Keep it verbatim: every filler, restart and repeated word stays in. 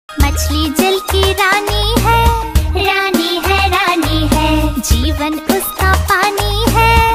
मछली जल की रानी है, रानी है, रानी है, जीवन उसका पानी